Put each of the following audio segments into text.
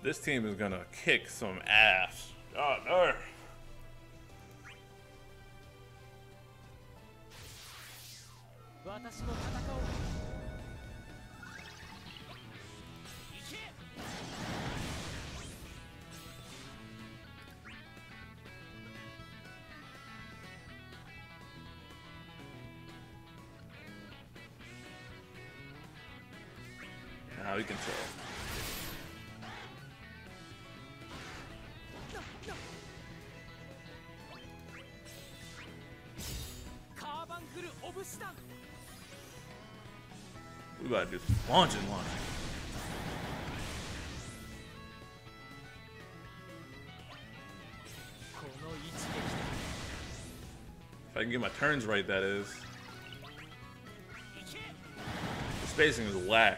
This team is gonna kick some ass. God no. Now we can tell. We gotta do some launching. If I can get my turns right, that is. The spacing is whack.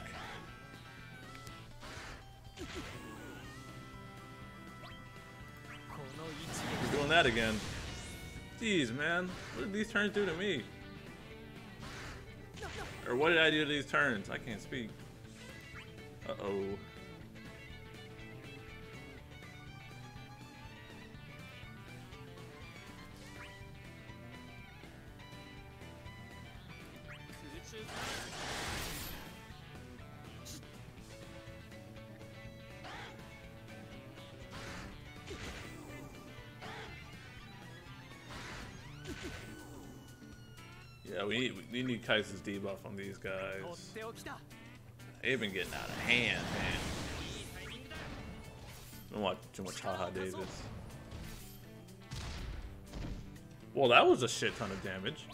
We're doing that again. Jeez, man. What did these turns do to me? Or what did I do to these turns? I can't speak. Uh-oh. Yeah, we need Kaiser's debuff on these guys. They've been getting out of hand, man. Don't watch too much Haha Davis. Well, that was a shit ton of damage.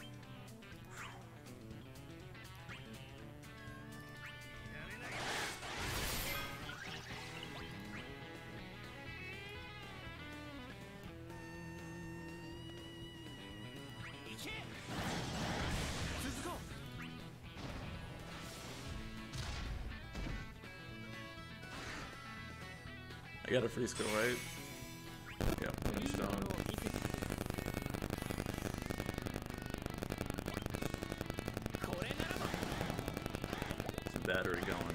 I got a free skill, right? Yeah, Moonstone. It's a battery going.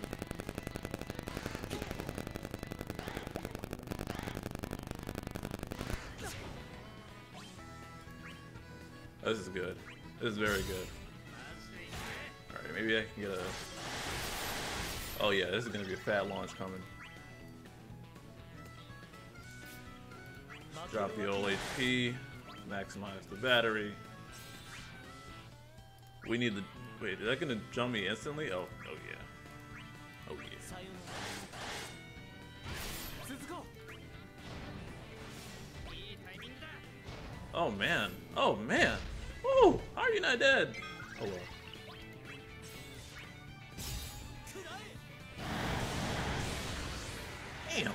This is good. This is very good. Alright, maybe I can get a... Oh yeah, this is gonna be a fat launch coming. Drop the old HP, maximize the battery. We need the... Wait, is that gonna jump me instantly? Oh yeah. Oh yeah. Oh man. Oh man. Woo! How are you not dead? Oh well. Damn.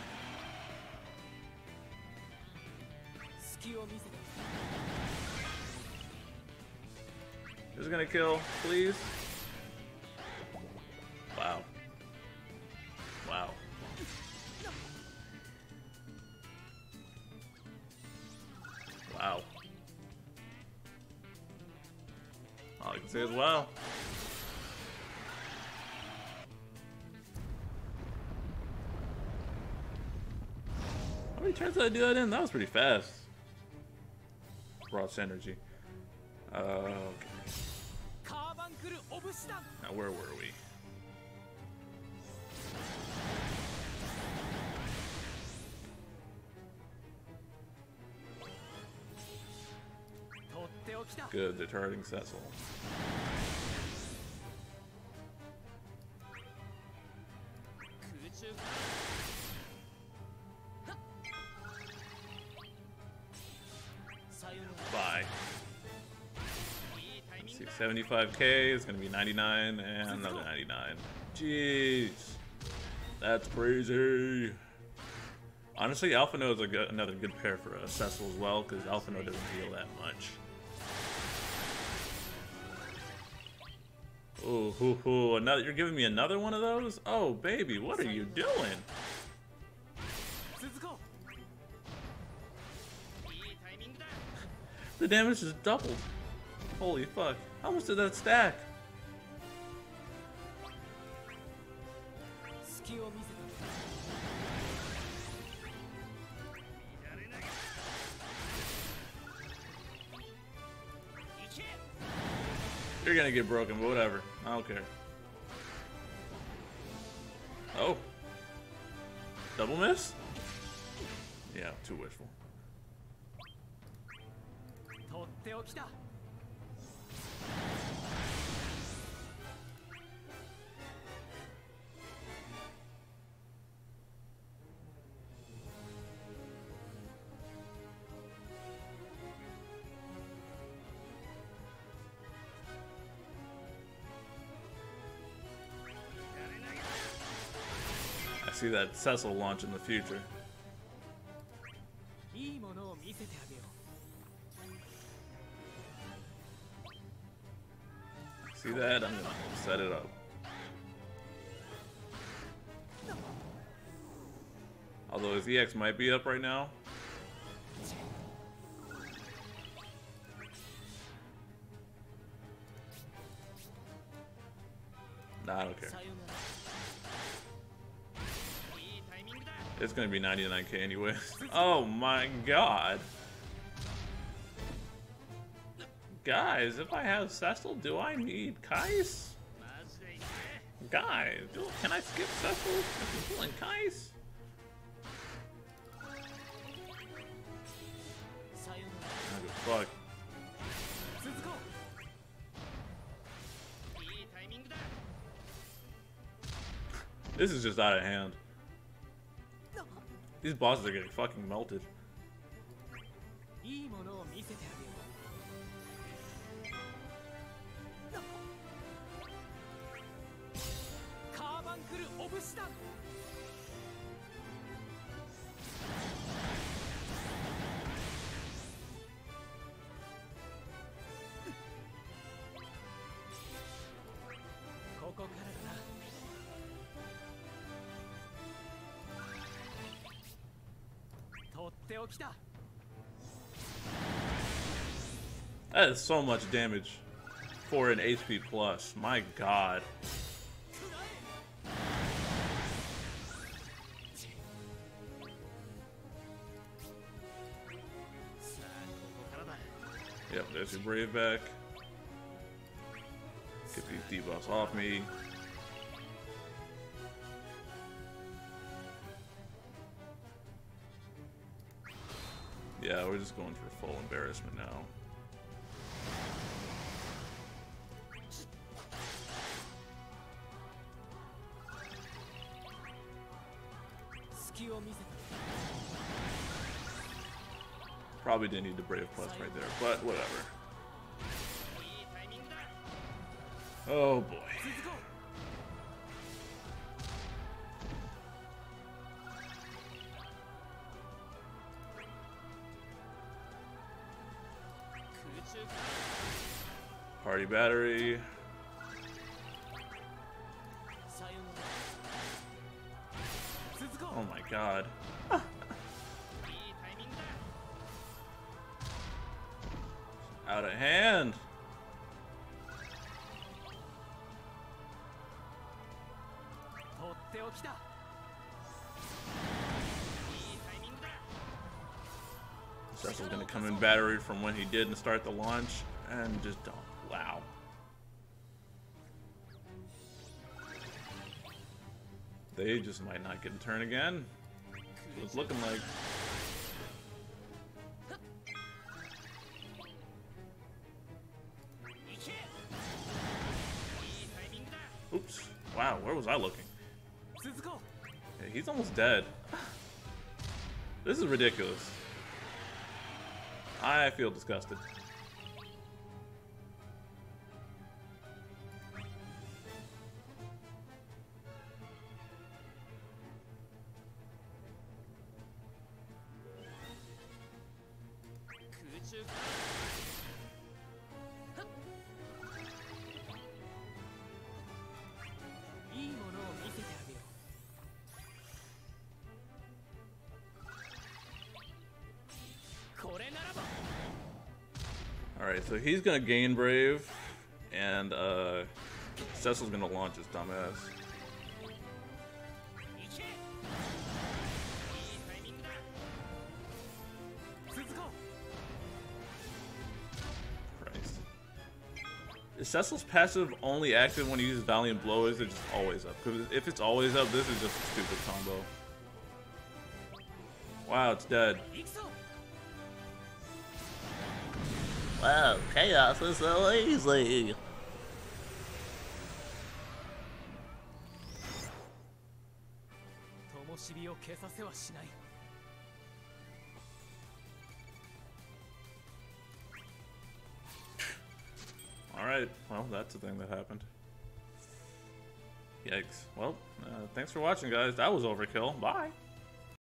Who's gonna kill, please? Wow. Wow. Wow. All I can say is wow. How many turns did I do that in? That was pretty fast. Raw synergy. Okay. Now where were we? Good, deterring Cecil. Bye. Let's see, 75k is gonna be 99 and another 99. Jeez, that's crazy. Honestly, Alphino is another good pair for Cecil as well, because Alphino doesn't heal that much. Ooh, hoo, hoo. Another, you're giving me another one of those? Oh, baby, what are you doing? The damage is doubled. Holy fuck. How much did that stack? You're gonna get broken, but whatever. I don't care. Oh. Double miss? Yeah, too wishful. I see that Cecil launch in the future. See that? I'm gonna set it up. Although his EX might be up right now. Nah, I don't care. It's gonna be 99k anyway. Oh my god. Guys, if I have Cecil, do I need Kais? Guys, can I skip Cecil if I'm pulling Kais? Fuck. This is just out of hand. These bosses are getting fucking melted. That is so much damage for an HP plus. My god. Yep, there's your Brave back. Get these debuffs off me. Yeah, we're just going for full embarrassment now. Probably didn't need the Brave Plus right there, but whatever. Oh boy. Party battery. Oh my god. Out of hand. Cecil's gonna come in battery from when he didn't start the launch and just don't. Wow. They just might not get a turn again. It's looking like. Oops. Wow, where was I looking? Yeah, he's almost dead. This is ridiculous. I feel disgusted. Alright, so he's gonna gain Brave, and Cecil's gonna launch his dumbass. Christ. Is Cecil's passive only active when he uses Valiant Blow, or is it just always up? Because if it's always up, this is just a stupid combo. Wow, it's dead. Wow, chaos is so easy. Alright, well, that's the thing that happened. Yikes. Well, thanks for watching, guys. That was overkill. Bye!